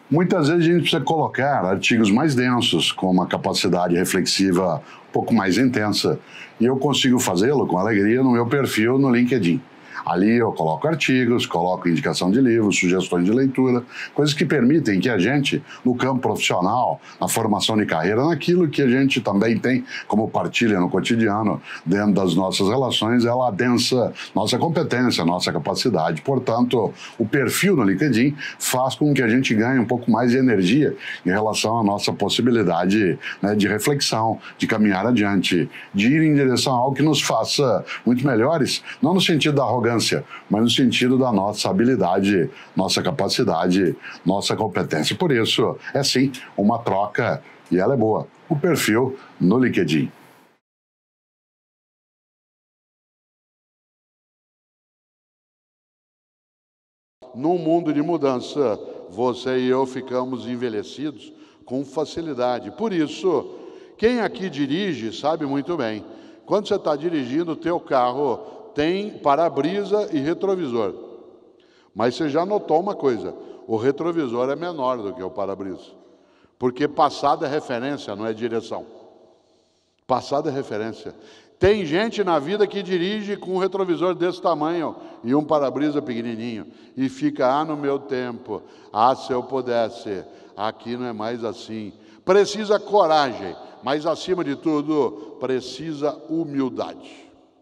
Muitas vezes a gente precisa colocar artigos mais densos, com uma capacidade reflexiva um pouco mais intensa. E eu consigo fazê-lo com alegria no meu perfil no LinkedIn. Ali eu coloco artigos, coloco indicação de livros, sugestões de leitura, coisas que permitem que a gente, no campo profissional, na formação de carreira, naquilo que a gente também tem como partilha no cotidiano, dentro das nossas relações, ela adensa nossa competência, nossa capacidade. Portanto, o perfil no LinkedIn faz com que a gente ganhe um pouco mais de energia em relação à nossa possibilidade, né, de reflexão, de caminhar adiante, de ir em direção a algo que nos faça muito melhores, não no sentido da arrogância, mas no sentido da nossa habilidade, nossa capacidade, nossa competência. Por isso, é sim uma troca, e ela é boa. O perfil no LinkedIn. Num mundo de mudança, você e eu ficamos envelhecidos com facilidade. Por isso, quem aqui dirige sabe muito bem. Quando você está dirigindo, o teu carro tem para-brisa e retrovisor. Mas você já notou uma coisa, o retrovisor é menor do que o para-brisa. Porque passado é referência, não é direção. Passado é referência. Tem gente na vida que dirige com um retrovisor desse tamanho e um para-brisa pequenininho. E fica, no meu tempo, se eu pudesse, aqui não é mais assim. Precisa coragem, mas acima de tudo, precisa humildade.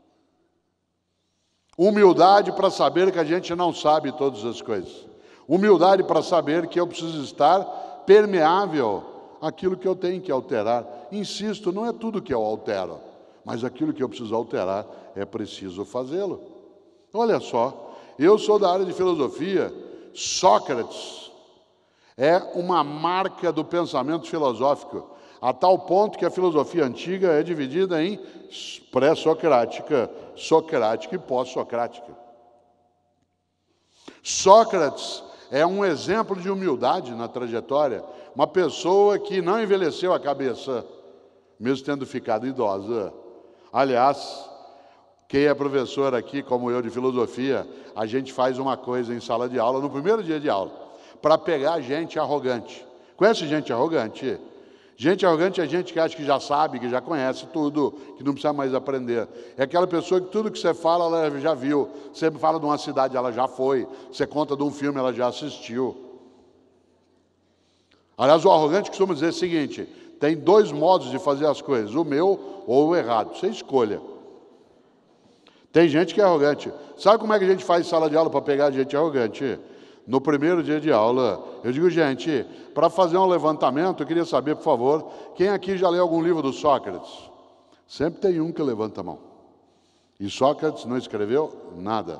Humildade para saber que a gente não sabe todas as coisas. Humildade para saber que eu preciso estar permeável àquilo que eu tenho que alterar. Insisto, não é tudo que eu altero, mas aquilo que eu preciso alterar é preciso fazê-lo. Olha só, eu sou da área de filosofia. Sócrates é uma marca do pensamento filosófico, a tal ponto que a filosofia antiga é dividida em pré-socrática, socrática e pós-socrática. Sócrates é um exemplo de humildade na trajetória, uma pessoa que não envelheceu a cabeça, mesmo tendo ficado idosa. Aliás, quem é professor aqui, como eu, de filosofia, a gente faz uma coisa em sala de aula, no primeiro dia de aula, para pegar gente arrogante. Conhece gente arrogante? Gente arrogante é gente que acha que já sabe, que já conhece tudo, que não precisa mais aprender. É aquela pessoa que tudo que você fala, ela já viu. Você fala de uma cidade, ela já foi. Você conta de um filme, ela já assistiu. Aliás, o arrogante costuma dizer o seguinte: tem dois modos de fazer as coisas, o meu ou o errado. Você escolha. Tem gente que é arrogante. Sabe como é que a gente faz sala de aula para pegar gente arrogante? No primeiro dia de aula, eu digo, gente, para fazer um levantamento, eu queria saber, por favor, quem aqui já leu algum livro do Sócrates? Sempre tem um que levanta a mão. E Sócrates não escreveu nada.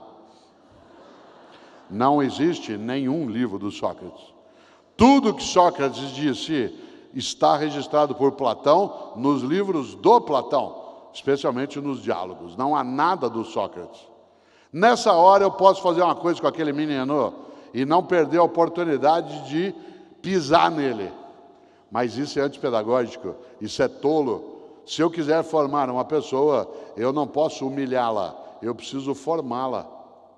Não existe nenhum livro do Sócrates. Tudo que Sócrates disse está registrado por Platão nos livros do Platão, especialmente nos diálogos. Não há nada do Sócrates. Nessa hora eu posso fazer uma coisa com aquele menino e não perder a oportunidade de pisar nele. Mas isso é antipedagógico, isso é tolo. Se eu quiser formar uma pessoa, eu não posso humilhá-la, eu preciso formá-la.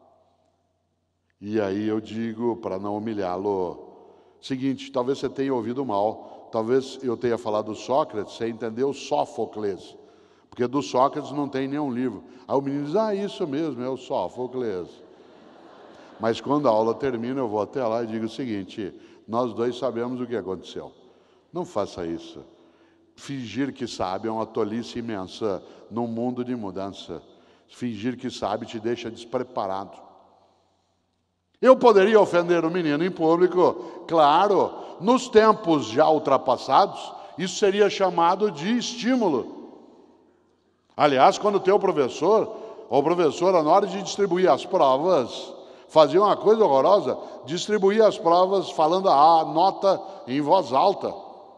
E aí eu digo, para não humilhá-lo, seguinte, talvez você tenha ouvido mal, talvez eu tenha falado Sócrates, você entendeu Sófocles, porque do Sócrates não tem nenhum livro. Aí o menino diz, isso mesmo, é o Sófocles. Mas quando a aula termina, eu vou até lá e digo o seguinte, nós dois sabemos o que aconteceu. Não faça isso. Fingir que sabe é uma tolice imensa num mundo de mudança. Fingir que sabe te deixa despreparado. Eu poderia ofender o menino em público? Claro, nos tempos já ultrapassados, isso seria chamado de estímulo. Aliás, quando o teu professor ou professora, na hora de distribuir as provas, fazia uma coisa horrorosa, distribuía as provas falando a nota em voz alta.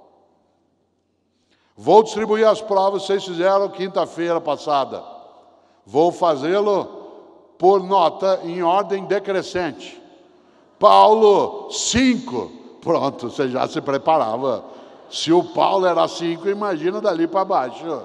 Vou distribuir as provas, vocês fizeram quinta-feira passada. Vou fazê-lo por nota em ordem decrescente. Paulo, 5. Pronto, você já se preparava. Se o Paulo era 5, imagina dali para baixo.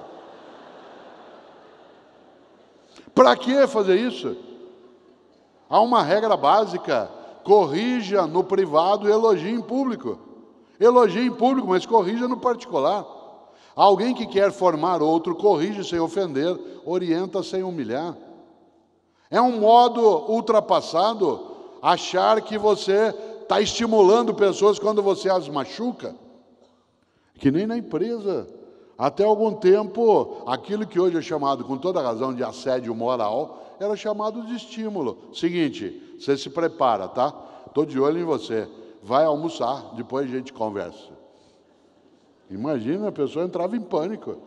Para que fazer isso? Há uma regra básica. corrija no privado e elogie em público. Elogie em público, mas corrija no particular. Alguém que quer formar outro, corrige sem ofender, orienta sem humilhar. É um modo ultrapassado achar que você está estimulando pessoas quando você as machuca. Que nem na empresa. Até algum tempo, aquilo que hoje é chamado, com toda razão, de assédio moral, era chamado de estímulo. Seguinte, você se prepara, tá? Estou de olho em você. Vai almoçar, depois a gente conversa. Imagina, a pessoa entrava em pânico.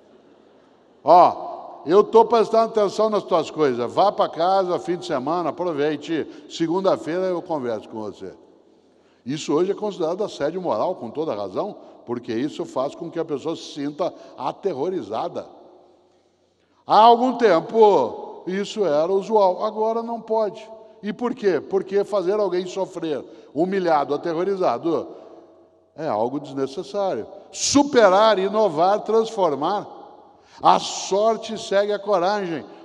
Ó, eu estou prestando atenção nas tuas coisas. Vá para casa, fim de semana, aproveite. Segunda-feira eu converso com você. Isso hoje é considerado assédio moral, com toda razão, porque isso faz com que a pessoa se sinta aterrorizada. Há algum tempo, isso era usual. Agora não pode. E por quê? Porque fazer alguém sofrer, humilhado, aterrorizado, é algo desnecessário. Superar, inovar, transformar. A sorte segue a coragem.